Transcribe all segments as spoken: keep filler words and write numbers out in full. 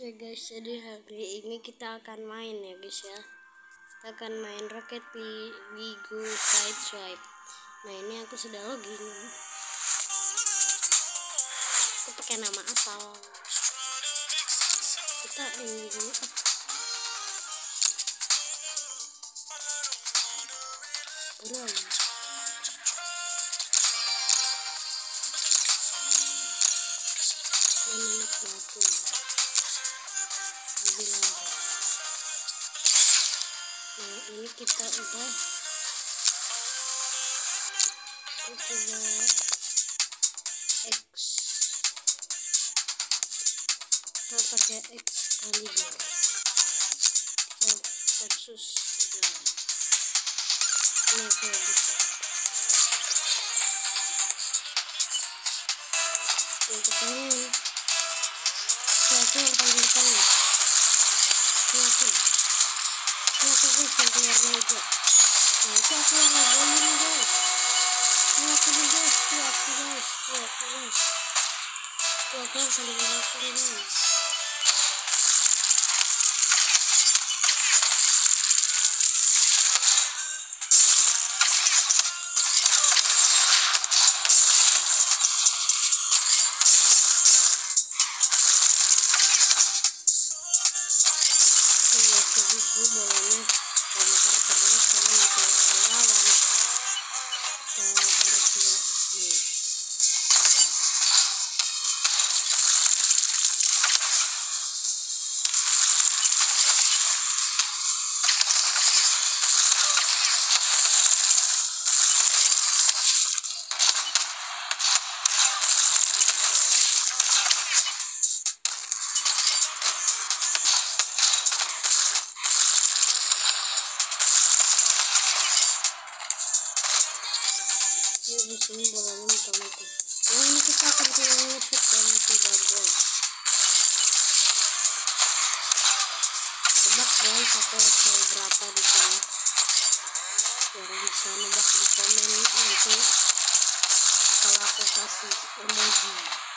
Oke guys, jadi hari ini kita akan main ya guys ya. Kita akan main Rocket League sideswipe. Nah ini aku sudah login. Aku pakai nama asal. Kita ini dulu. Udah. Menit batu. Lebih lambat. Nah ini kita udah coba X, kita pakai X kali dua, kita versus tiga. Ini kayak bisa untuk ini aku yang paling depan nih. Ini aku nih. Ini aku guys yang keluarnya hijau. Nah itu aku yang ngomongin nih guys. Ini aku nih guys. Ini aku guys. Ini aku guys. Ini aku yang paling belakang guys. Jadi ini bolanya sama karakternya sama untuk lawan kita harus juga nih. Ini di sini bolanya muter-muter. Nah ini kita akan kehilangan nge-shoot dan tidak gol. Tebak guys aku hasil berapa di sini. Yang bisa nebak di komen nanti kalau aku kasih emoji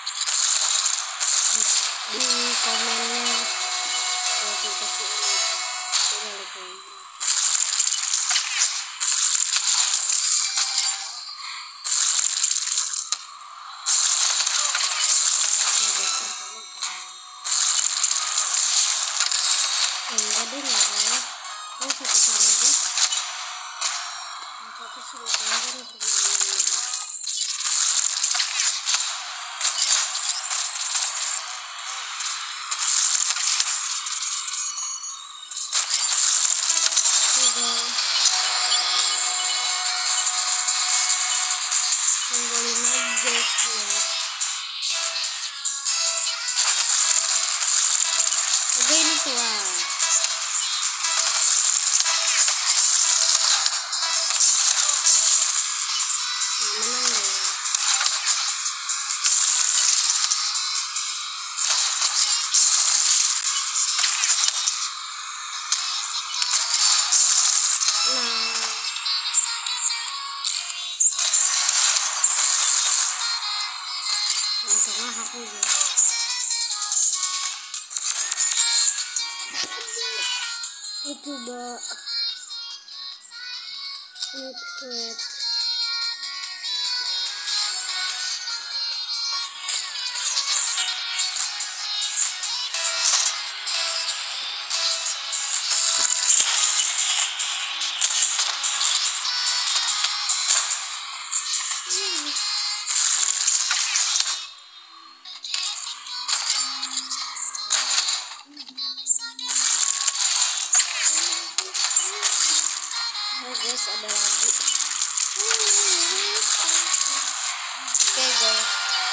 di, di komennya. Kalau aku kasih emoji coba level enggak deh nggak kalah. Ini satu sama aja. Yang satu sudah kalah kan untuk menang. Tiga. Menggolin lagi guys dia. Oke ini tua. Menang deh. Nah yang tengah aku ya. Aku coba next. Oh guys ada lagu. Oke guys.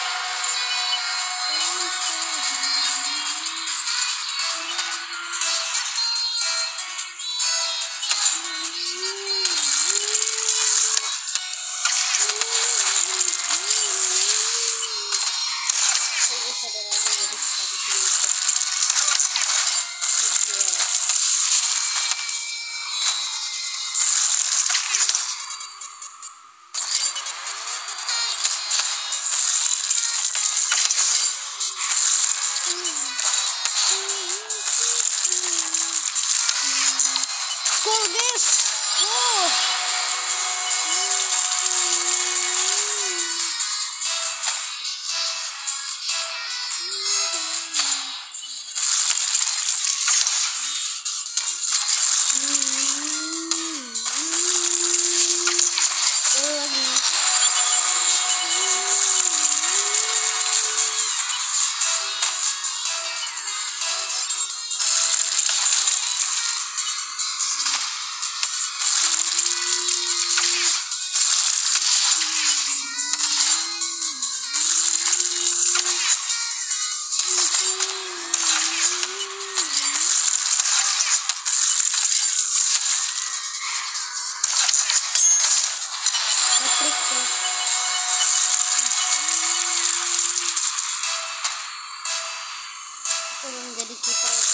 Guys ada lagu jadi bisa disini. Wow. Pengen jadi kiper aja.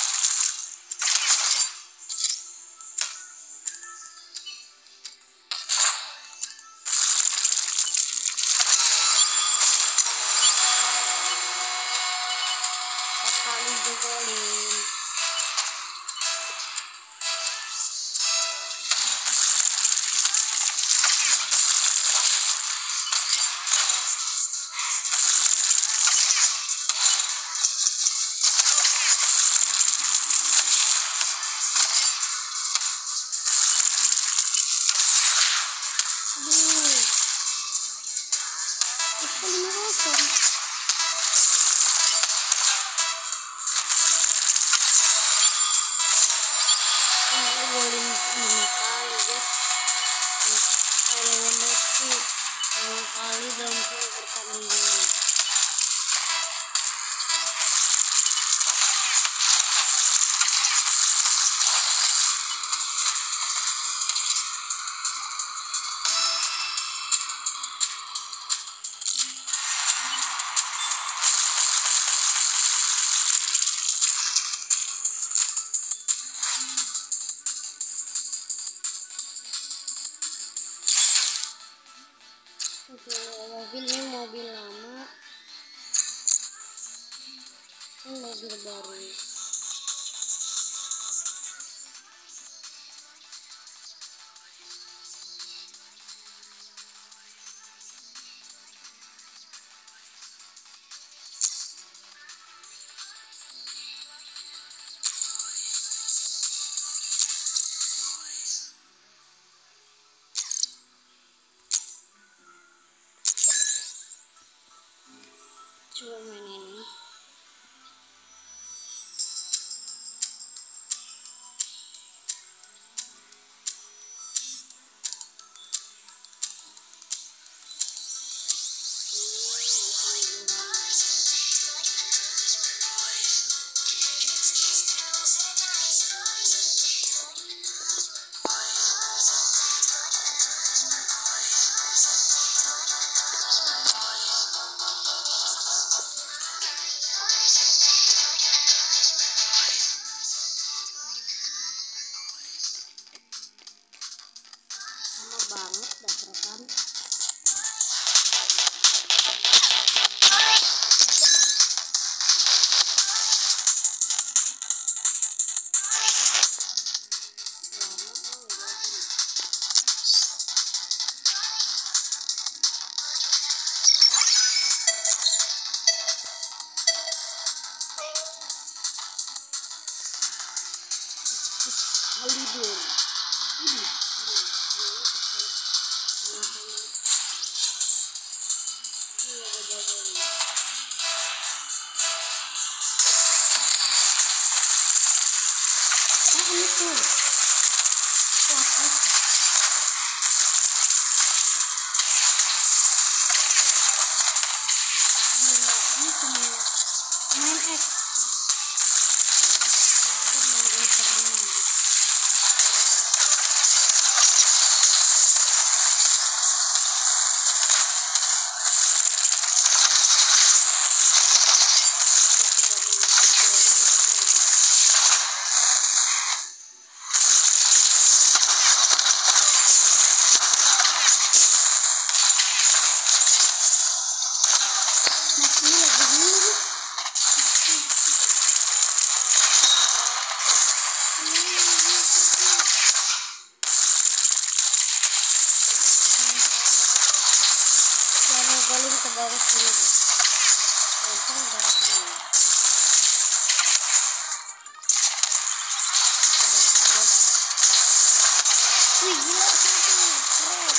Empat kali jebolin. Aduh, itu lima kosong. Ini golin lima kali guys. Lawan Messi lima kali dalam satu pertandingan. Oke, mobil ini mobil lama, ini mobil baru. Coba main ini. Banget dah perasaan. Holiday. Ini. bawa sini deh. Untung bawa sini. Wih, gila satu keren.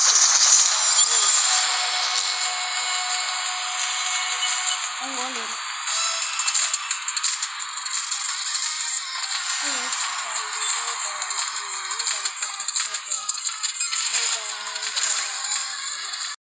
Oh, boleh.